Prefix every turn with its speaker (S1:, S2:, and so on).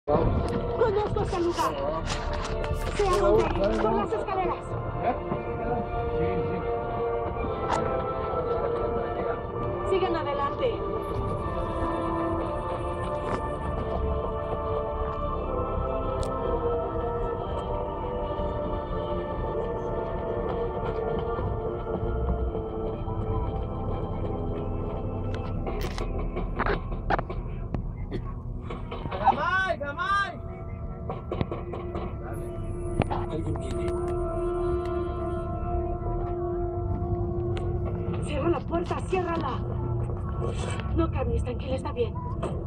S1: Conozco este lugar. Sé a dónde ir. Son las escaleras. Sigan adelante.
S2: ¡Jamás! ¡Jamás!
S3: Alguien viene.
S1: Cierra la puerta, ciérrala. No cambies, tranquila, está bien.